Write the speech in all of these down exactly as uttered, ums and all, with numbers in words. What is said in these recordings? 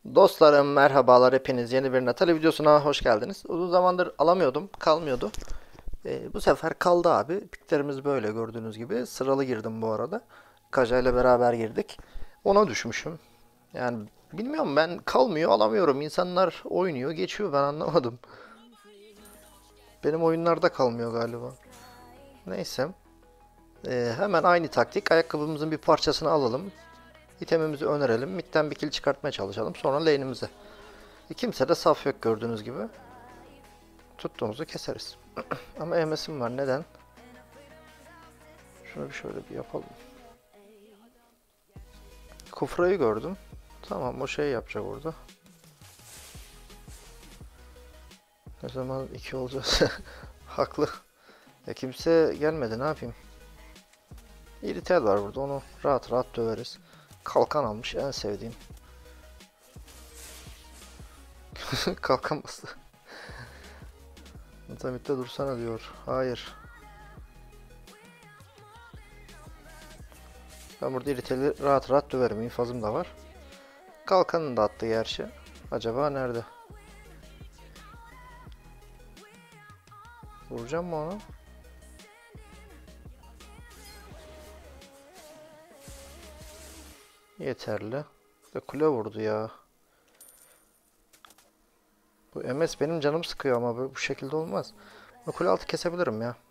Dostlarım merhabalar, hepiniz yeni bir Natali videosuna hoş geldiniz. Uzun zamandır alamıyordum, kalmıyordu. Ee, bu sefer kaldı abi. Piklerimiz böyle gördüğünüz gibi. Sıralı girdim bu arada. Kaja ile beraber girdik. Ona düşmüşüm. Yani bilmiyorum, ben kalmıyor, alamıyorum. İnsanlar oynuyor geçiyor, ben anlamadım. Benim oyunlarda kalmıyor galiba. Neyse. Ee, hemen aynı taktik. Ayakkabımızın bir parçasını alalım. İtemimizi önerelim. Midden bir kill çıkartmaya çalışalım. Sonra lane'imize. E, kimse de saf yok gördüğünüz gibi. Tuttuğumuzu keseriz. Ama E M S'im var. Neden? Şunu bir şöyle bir yapalım. Kufra'yı gördüm. Tamam, o şey yapacak orada. Ne zaman iki olacağız? Haklı. Ya kimse gelmedi, ne yapayım? İritel var burada, onu rahat rahat döveriz. Kalkan almış, en sevdiğim. Kalkan bastı. Nitamitte dursana diyor. Hayır. Ben burada İritel'i rahat rahat döverim. İnfazım da var. Kalkanını da attı gerçi. Acaba nerede? Vuracağım mı onu? Yeterli. De kule vurdu ya. Bu M S benim canım sıkıyor ama bu, bu şekilde olmaz. Bu kule altı kesebilirim ya.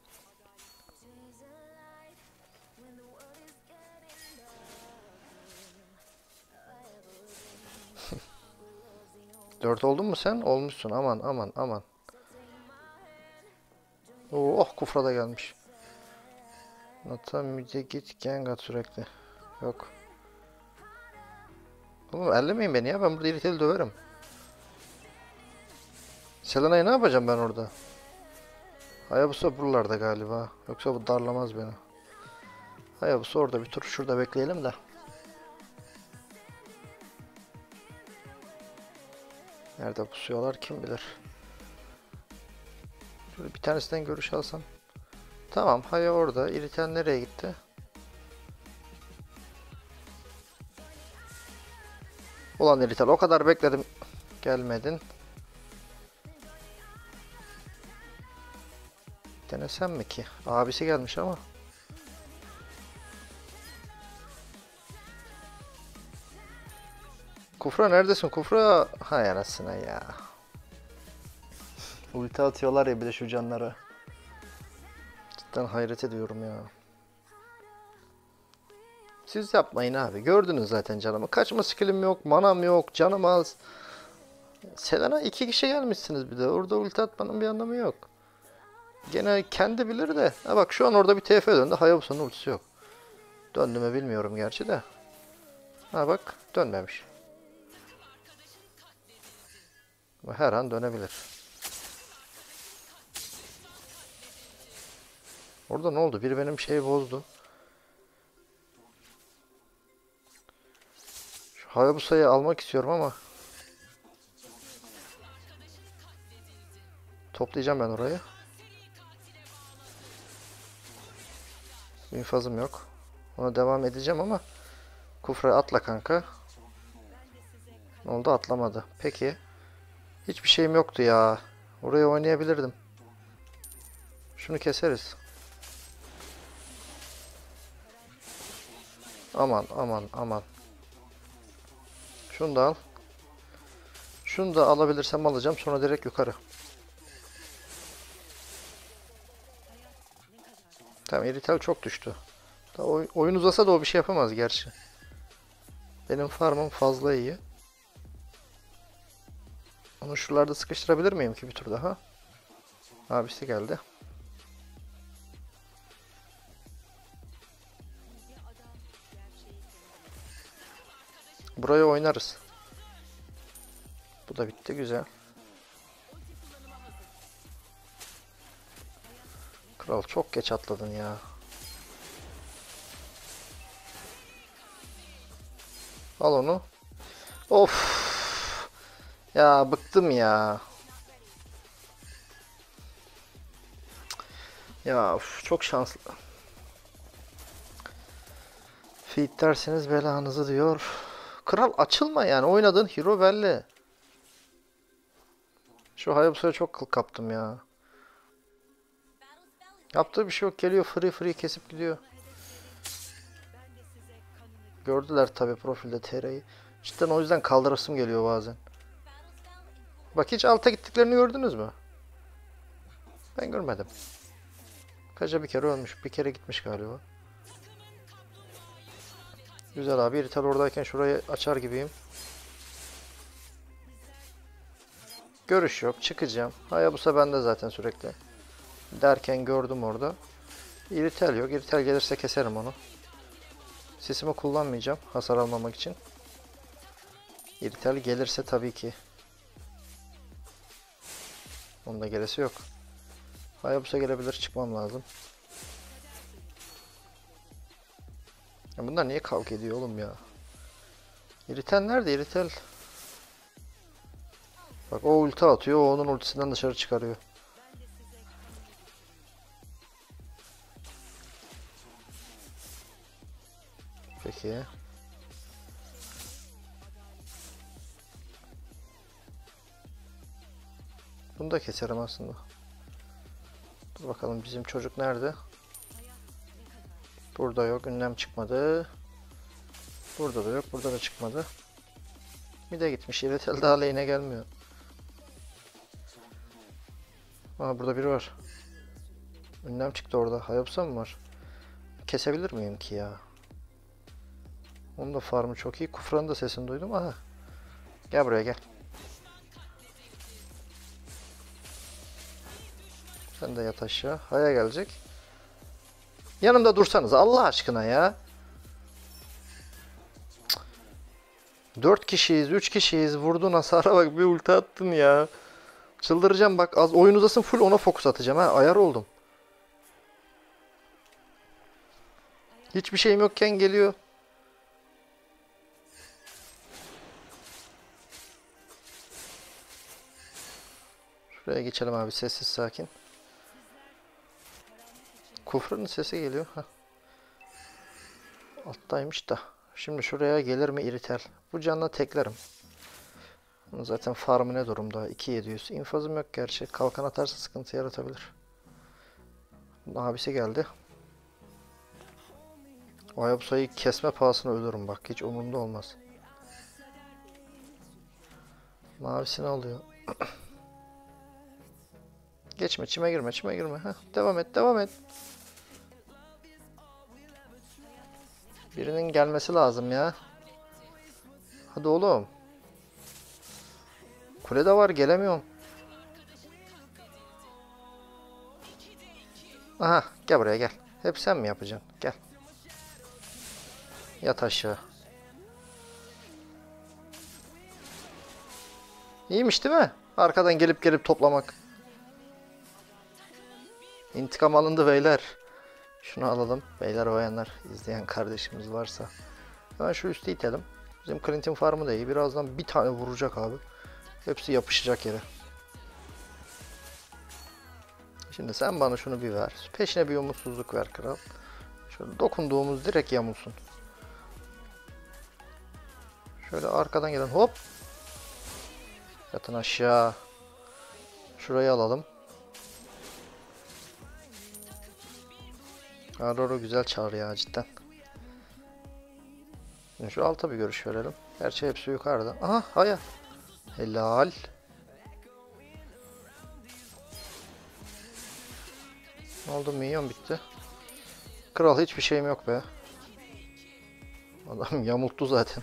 Dört oldun mu sen? Olmuşsun. Aman aman aman. Oo, oh, Kufra da gelmiş. Nata müce git gang at sürekli. Yok. Oğlum ellemeyin beni ya. Ben burada iriteli döverim. Selena'yı ne yapacağım ben orada? Hayabusa buralarda galiba. Yoksa bu darlamaz beni. Hayabusa orada, bir tur şurada bekleyelim de. Nerede pusuyorlar kim bilir. Şöyle bir tanesinden görüş alsam. Tamam, Haya orada. İritel nereye gitti? Ulan İritel, o kadar bekledim. Gelmedin. Denesem mi ki? Abisi gelmiş ama. Kufra neredesin? Kufra. Hay anasına ya. Ulti atıyorlar ya bir de şu canlara. Cidden hayret ediyorum ya. Siz yapmayın abi. Gördünüz zaten canımı. Kaçma skillim yok, manam yok, canım az. Selena iki kişi gelmişsiniz bir de. Orada ulti atmanın bir anlamı yok. Gene kendi bilir de. Ha bak, şu an orada bir T F döndü. Hayabusa'nın ultisi yok. Döndü mü bilmiyorum gerçi de. Ha bak, dönmemiş. Her an dönebilir. Orada ne oldu? Biri benim şeyi bozdu. Şu Hayabusa'yı almak istiyorum ama toplayacağım ben orayı. İnfazım yok. Ona devam edeceğim ama Kufra atla kanka. Ne oldu? Atlamadı. Peki. Hiçbir şeyim yoktu ya. Oraya oynayabilirdim. Şunu keseriz. Aman aman aman. Şunu da al. Şunu da alabilirsem alacağım. Sonra direkt yukarı. Tamam, Iritel çok düştü. Da oy oyun uzasa da o bir şey yapamaz gerçi. Benim farmım fazla iyi. Onu şuralarda sıkıştırabilir miyim ki bir tur daha? Abisi geldi. Burayı oynarız. Bu da bitti, güzel. Kral çok geç atladın ya. Al onu. Of. Ya bıktım ya. Ya of, çok şanslı. Feed derseniz belanızı diyor. Kral açılma yani. Oynadığın hero belli. Şu Hayabusa'ya çok kıl kaptım ya. Yaptığı bir şey yok. Geliyor free free kesip gidiyor. Gördüler tabi profilde T R'yi. Cidden o yüzden kaldırasım geliyor bazen. Bak hiç alta gittiklerini gördünüz mü? Ben görmedim. Kaca bir kere ölmüş. Bir kere gitmiş galiba. Güzel abi. Rital oradayken şurayı açar gibiyim. Görüş yok. Çıkacağım. Hayabusa bende zaten sürekli. Derken gördüm orada. Irritel yok. Irritel gelirse keserim onu. Sesimi kullanmayacağım. Hasar almamak için. Irritel gelirse tabii ki. Onun da gerisi yok. Hayabusa gelebilir. Çıkmam lazım. Ya bunlar niye kavga ediyor oğlum ya? Irritel nerede? Irritel. Bak o ulti atıyor. O onun ultisinden dışarı çıkarıyor. Peki. Bunu da keserim aslında. Dur bakalım bizim çocuk nerede? Burada yok. Ünlem çıkmadı. Burada da yok. Burada da çıkmadı. Bir de gitmiş. Irritel daha lane'e gelmiyor. Aa burada biri var. Ünlem çıktı orada. Hayabusa mı var? Kesebilir miyim ki ya? Onun da farmı çok iyi. Kufranın da sesini duydum. Aha. Gel buraya gel. Sen de yat aşağı. Haya gelecek. Yanımda dursanız Allah aşkına ya. Dört kişiyiz, üç kişiyiz. Vurdun hasara bak, bir ulti attın ya. Çıldıracağım bak, az oyun uzasın, full ona fokus atacağım ha. Ayar oldum. Hiçbir şeyim yokken geliyor. Şuraya geçelim abi, sessiz sakin. Kufranın sesi geliyor. Heh. Alttaymış da. Şimdi şuraya gelir mi Irritel? Bu canla teklerim. Zaten farmı ne durumda? iki bin yedi yüz. İnfazım yok gerçi. Kalkan atarsa sıkıntı yaratabilir. Abisi geldi. O Hayabusa'yı kesme pahasına ölürüm bak. Hiç umurumda olmaz. Mavisi ne oluyor? Geçme, çime girme, çime girme. Heh, devam et, devam et. Birinin gelmesi lazım ya. Hadi oğlum. Kulede var, gelemiyorum. Aha, gel buraya gel. Hep sen mi yapacaksın? Gel. Yat aşağı. İyiymiş değil mi? Arkadan gelip gelip toplamak. İntikam alındı beyler. Şunu alalım. Beyler bayanlar, izleyen kardeşimiz varsa. Hemen şu üstü itelim. Bizim Clint'in farmı da iyi. Birazdan bir tane vuracak abi. Hepsi yapışacak yere. Şimdi sen bana şunu bir ver. Peşine bir umutsuzluk ver kral. Şöyle dokunduğumuz direkt yamulsun. Şöyle arkadan gelen hop. Yatın aşağı. Şurayı alalım. Aurora güzel çağır ya cidden. Şimdi şu alta bir görüş verelim. Gerçi hepsi yukarıda. Aha haya. Helal. Ne oldu, minyon bitti. Kral hiçbir şeyim yok be. Adam yamulttu zaten.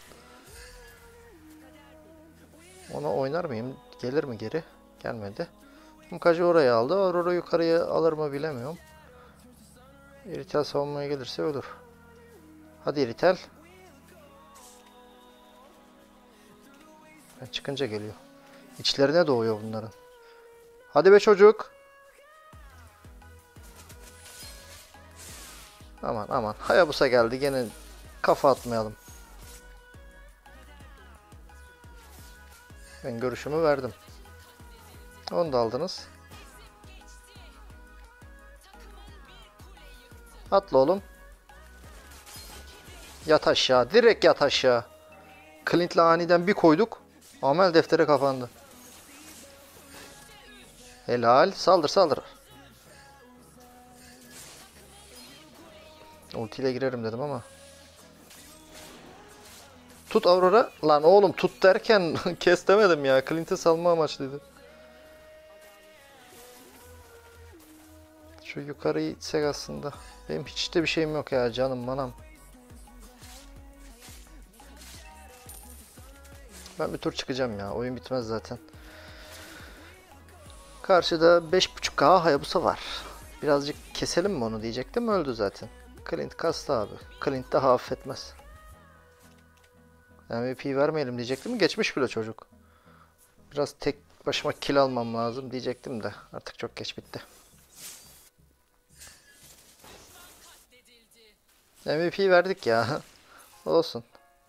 Ona oynar mıyım? Gelir mi geri? Gelmedi. Mukacı oraya aldı. Aurora yukarıya alır mı bilemiyorum. Irritel savunmaya gelirse ölür. Hadi Irritel. Ben çıkınca geliyor. İçlerine doğuyor bunların. Hadi be çocuk. Aman aman. Hayabusa geldi. Gene kafa atmayalım. Ben görüşümü verdim. Onu da aldınız. Atla oğlum. Yat aşağı. Direkt yat aşağı. Clint'le aniden bir koyduk. Amel defteri kapandı. Helal. Saldır saldır. Ultiyle girerim dedim ama. Tut Aurora. Lan oğlum tut derken kes demedim ya. Clint'e salma amaçlıydı. Şu yukarıyı itsek aslında. Benim hiç de bir şeyim yok ya canım manam. Ben bir tur çıkacağım ya. Oyun bitmez zaten. Karşıda beş buçuk K Hayabusa var. Birazcık keselim mi onu diyecektim. Öldü zaten. Clint kastı abi. Clint daha affetmez. M V P vermeyelim diyecektim. Geçmiş bile çocuk. Biraz tek başıma kill almam lazım diyecektim de. Artık çok geç bitti. M V P verdik ya. Olsun.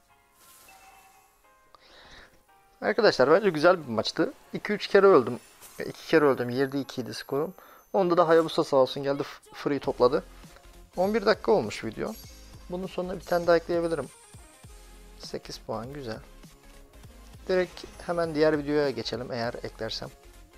Arkadaşlar bence güzel bir maçtı. iki üç kere öldüm. iki kere öldüm. yedi iki idi skorum. Onda da Hayabusa sağ olsun geldi free topladı. on bir dakika olmuş video. Bunun sonuna bir tane daha ekleyebilirim. sekiz puan güzel. Direkt hemen diğer videoya geçelim eğer eklersem.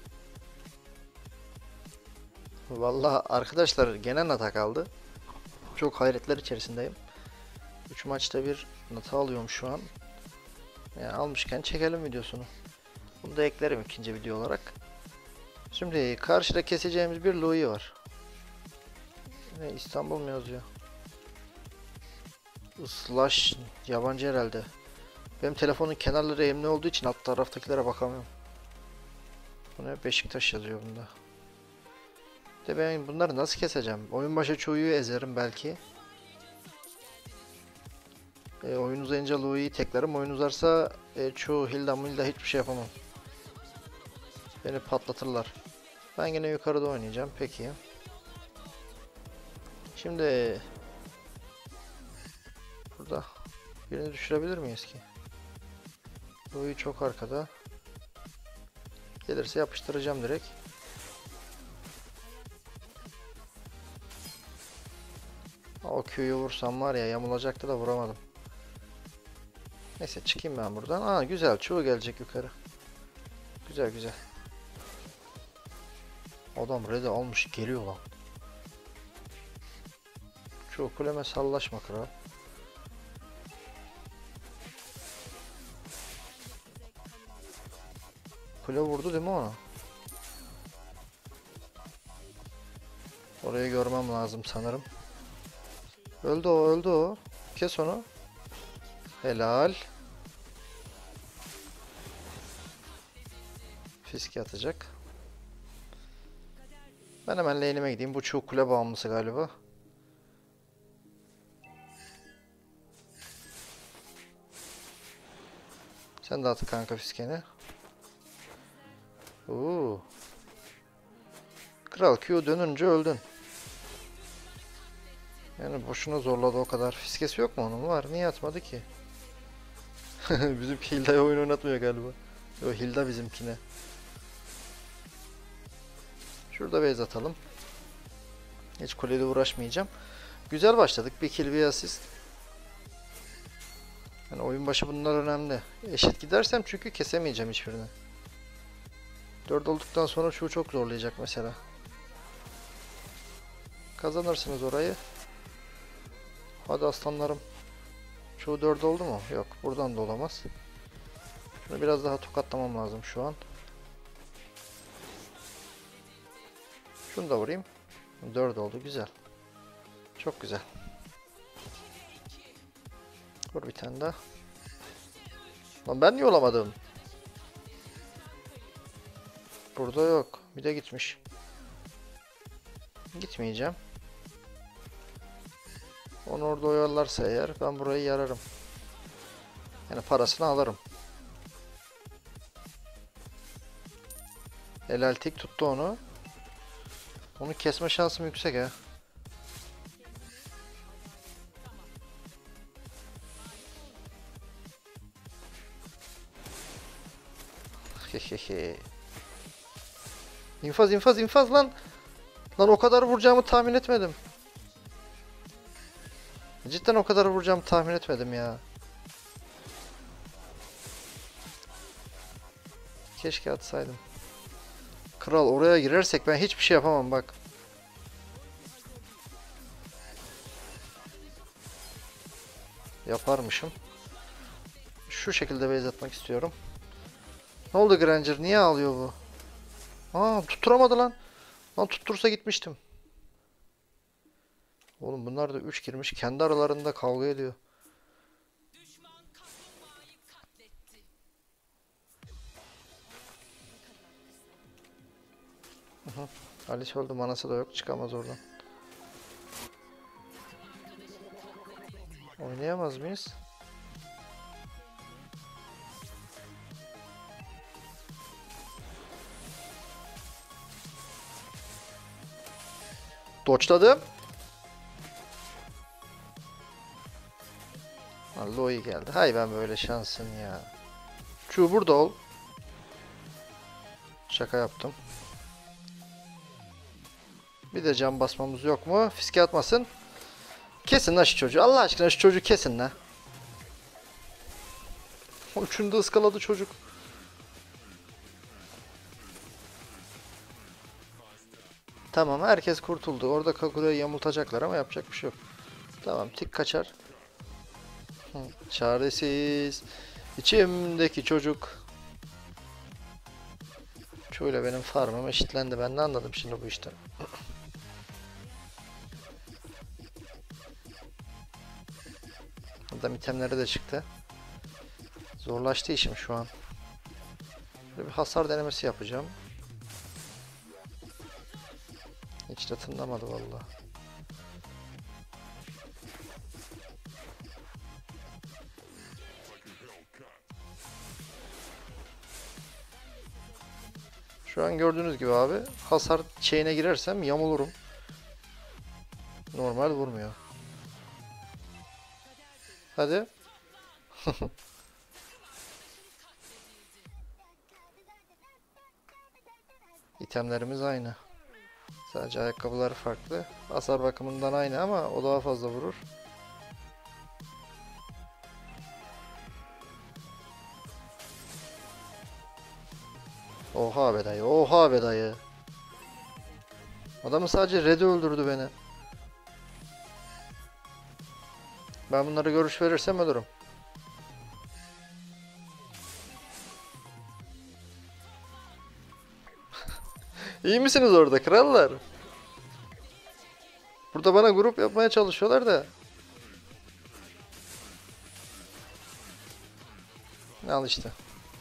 Vallahi arkadaşlar gene nata kaldı. Çok hayretler içerisindeyim. üç maçta bir nata alıyorum şu an. Yani almışken çekelim videosunu. Bunu da eklerim ikinci video olarak. Şimdi karşıda keseceğimiz bir Louis var. Ne İstanbul mu yazıyor? Slash yabancı herhalde. Benim telefonun kenarları eğimli olduğu için alt taraftakilere bakamıyorum. Bu ne? Beşiktaş yazıyor bunda. De ben bunları nasıl keseceğim? Oyun başı çoğuyu ezerim belki. E, oyun uzayınca Louis'i teklerim. Oyun uzarsa e, çoğu Hilda Milda hiçbir şey yapamam. Beni patlatırlar. Ben yine yukarıda oynayacağım. Peki. Şimdi burada birini düşürebilir miyiz ki? Louis çok arkada. Gelirse yapıştıracağım direkt. O Q'yu vursam var ya yamulacaktı da vuramadım. Neyse çıkayım ben buradan. Aa güzel çoğu gelecek yukarı. Güzel güzel. Adam red'i almış geliyor lan. Çoğu kuleme sallaşma kral. Kule vurdu değil mi ona? Orayı görmem lazım sanırım. Öldü o öldü o. Kes onu. Helal. Fiske atacak. Ben hemen lane'ime gideyim. Bu çoğu kule bağımlısı galiba. Sen de at kanka fiskeni. Oo. Kral Q dönünce öldün. Yani boşuna zorladı o kadar. Fiskesi yok mu onun? Var. Niye atmadı ki? Bizimki Hilda'ya oyun oynatmıyor galiba. Yo Hilda bizimkine. Şurada base atalım. Hiç kuleyle uğraşmayacağım. Güzel başladık. Bir kill bir asist. Yani oyun başı bunlar önemli. Eşit gidersem çünkü kesemeyeceğim hiçbirini. dört olduktan sonra şu çok zorlayacak mesela. Kazanırsınız orayı. Hadi aslanlarım. Şu dört oldu mu? Yok. Buradan da olamaz. Şunu biraz daha tokatlamam lazım şu an. Şunu da vurayım. dört oldu. Güzel. Çok güzel. Vur bir tane daha. Lan ben niye olamadım? Burada yok. Bir de gitmiş. Gitmeyeceğim. Onu orada oyalarsa eğer ben burayı yararım. Yani parasını alırım. Helal tek tuttu onu. Onu kesme şansım yüksek ha. Hehehe. İnfaz infaz infaz lan. Lan o kadar vuracağımı tahmin etmedim. Cidden o kadar vuracağımı tahmin etmedim ya. Keşke atsaydım. Kral oraya girersek ben hiçbir şey yapamam bak. Yaparmışım. Şu şekilde base atmak istiyorum. Ne oldu Granger? Niye ağlıyor bu? Aa tutturamadı lan. Lan tuttursa gitmiştim. Oğlum bunlar da üç girmiş. Kendi aralarında kavga ediyor. Hı hı. Alice öldü. Manası da yok. Çıkamaz oradan. Oynayamaz mıyız? Doçladım. Loi geldi. Hay ben böyle şansın ya. Şu burada ol. Şaka yaptım. Bir de can basmamız yok mu? Fiske atmasın. Kesin lan şu çocuğu. Allah aşkına şu çocuğu kesin lan. Üçünü de ıskaladı çocuk. Tamam herkes kurtuldu. Orada Kakure'yi yamultacaklar ama yapacak bir şey yok. Tamam tik kaçar. Hı, çaresiz. İçimdeki çocuk. Şöyle benim farmım eşitlendi. Ben ne anladım şimdi bu işten. Adam itemleri de çıktı. Zorlaştı işim şu an. Böyle bir hasar denemesi yapacağım. Hiç de tınlamadı vallahi. Şu an gördüğünüz gibi abi hasar şeyine girersem yamulurum. Normal vurmuyor. Hadi. İtemlerimiz aynı. Sadece ayakkabılar farklı. Hasar bakımından aynı ama o daha fazla vurur. Oha be dayı, oha be dayı. Adamı sadece Red'i öldürdü beni. Ben bunları görüş verirsem ölürüm. İyi misiniz orada krallar? Burada bana grup yapmaya çalışıyorlar da. Al işte.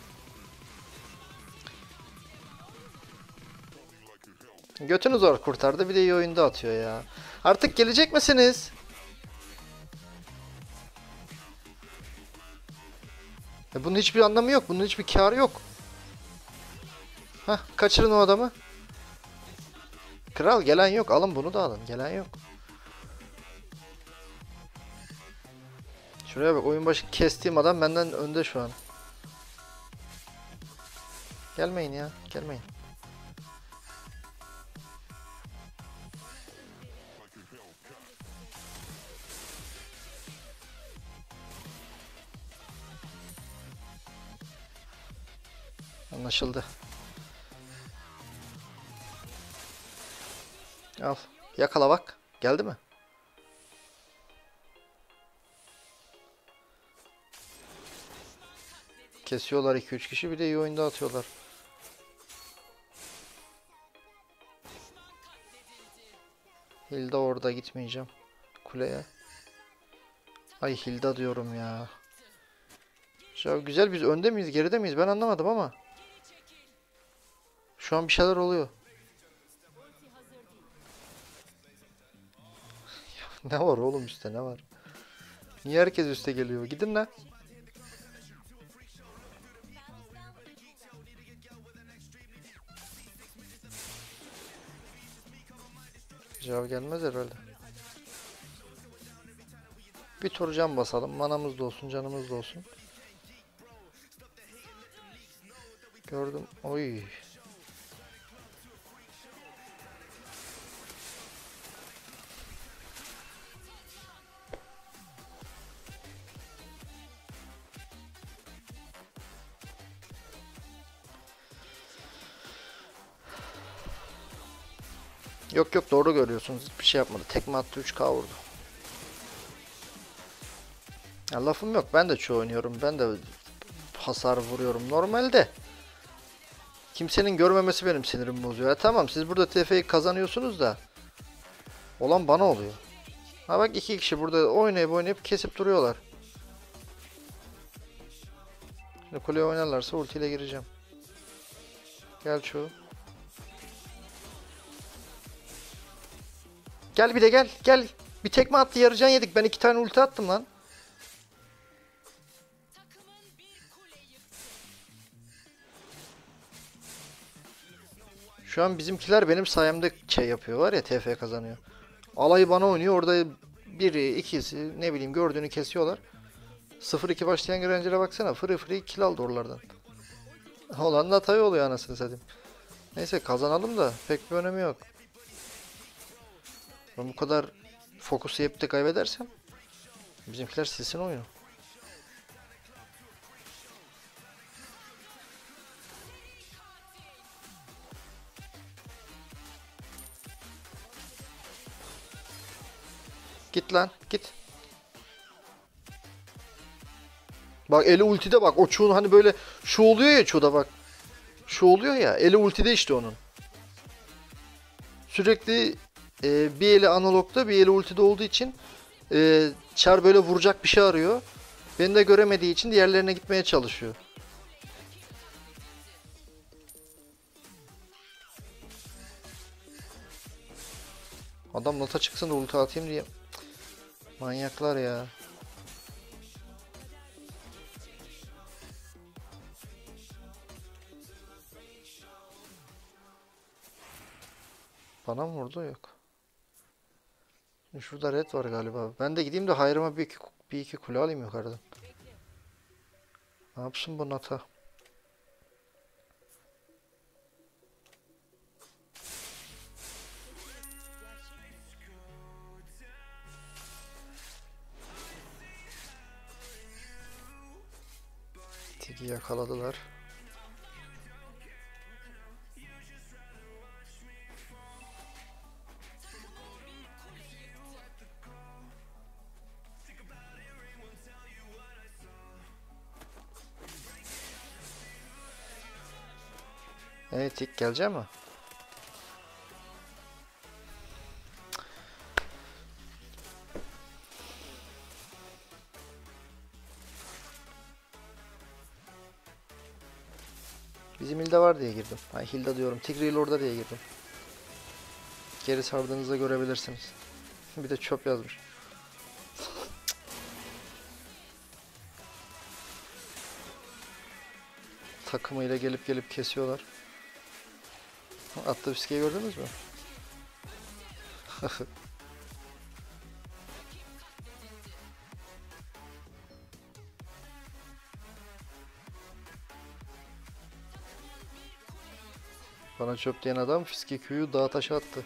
Götünü zor kurtardı bir de iyi oyunda atıyor ya. Artık gelecek misiniz? E bunun hiçbir anlamı yok. Bunun hiçbir kârı yok. Hah kaçırın o adamı. Kral gelen yok. Alın bunu da alın. Gelen yok. Şuraya bak oyun başı kestiğim adam benden önde şu an. Gelmeyin ya. Gelmeyin. Anlaşıldı. Al. Yakala bak. Geldi mi? Kesiyorlar iki üç kişi bir de iyi oyunda atıyorlar. Hilda orada gitmeyeceğim. Kuleye. Ay Hilda diyorum ya. Ya güzel biz önde miyiz geride miyiz ben anlamadım ama. Şu an bir şeyler oluyor. Ne var oğlum üstte ne var? Niye herkes üste geliyor? Gidin lan. Cevap gelmez herhalde. Bir tur can basalım. Manamız da olsun, canımız da olsun. Gördüm. Oy. Yok yok, doğru görüyorsunuz. Hiçbir şey yapmadı. Tekme attı, üç K vurdu. Ya lafım yok. Ben de çoğu oynuyorum. Ben de hasar vuruyorum normalde. Kimsenin görmemesi benim sinirimi bozuyor. Ya tamam, siz burada T F'yi kazanıyorsunuz da olan bana oluyor. Ha bak, iki kişi burada oynayıp oynayıp kesip duruyorlar. Şimdi kuleye oynarlarsa ultiyle gireceğim. Gel şu. Gel bir de gel gel. Bir tekme attı, yarıcan yedik. Ben iki tane ulti attım lan. Şu an bizimkiler benim sayemde şey yapıyor var ya, T F kazanıyor. Alayı bana oynuyor, orada biri ikisi ne bileyim gördüğünü kesiyorlar. sıfır iki başlayan Granger'e baksana, free free kill aldı oralardan. Olan da hatayı oluyor anasını satayım. Neyse, kazanalım da pek bir önemi yok. Ben bu kadar fokusu yiyip de kaybedersem bizimkiler silsin oyunu. Git lan git. Bak eli ultide, bak o çuğun hani böyle şu oluyor ya, çuğda bak. Şu oluyor ya, eli ultide işte onun. Sürekli e, bir eli analogda bir eli ultide olduğu için e, Char böyle vuracak bir şey arıyor. Beni de göremediği için diğerlerine gitmeye çalışıyor. Adam nota çıksın da ulti atayım diye. Manyaklar ya. Bana mı vurdu? Yok. Şimdi şurada red var galiba. Ben de gideyim de hayrıma bir iki, bir iki kule alayım yukarıdan. Ne yapsın bu nata? Tiki yakaladılar. Evet, ilk gelecek mi? Bizim Hilda var diye girdim. Ay Hilda diyorum. Tigreal orada diye girdim. Geri sardığınızda görebilirsiniz. Bir de çöp yazmış. Takımıyla gelip gelip kesiyorlar. Attığı fiskeyi gördünüz mü? Bana çöp diyen adam fiske Q'yu dağa taşa attı.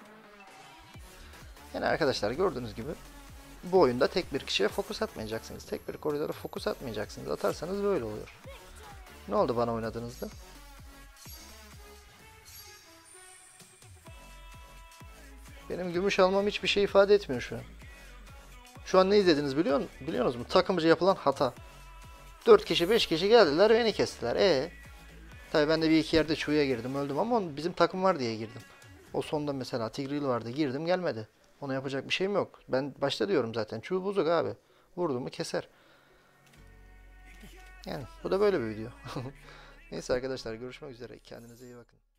Yani arkadaşlar, gördüğünüz gibi bu oyunda tek bir kişiye fokus atmayacaksınız. Tek bir koridora fokus atmayacaksınız. Atarsanız böyle oluyor. Ne oldu bana oynadığınızda? Benim gümüş almam hiçbir şey ifade etmiyor şu an. Şu an ne izlediniz biliyor, biliyorsunuz mu? Takımcı yapılan hata. dört kişi beş kişi geldiler, beni kestiler. E tabii ben de bir iki yerde çuya girdim, öldüm ama bizim takım var diye girdim. O sonda mesela Tigreal vardı, girdim gelmedi. Ona yapacak bir şeyim yok. Ben başta diyorum zaten, çuğ bozuk abi. Vurdu mu keser. Yani bu da böyle bir video. Neyse arkadaşlar, görüşmek üzere. Kendinize iyi bakın.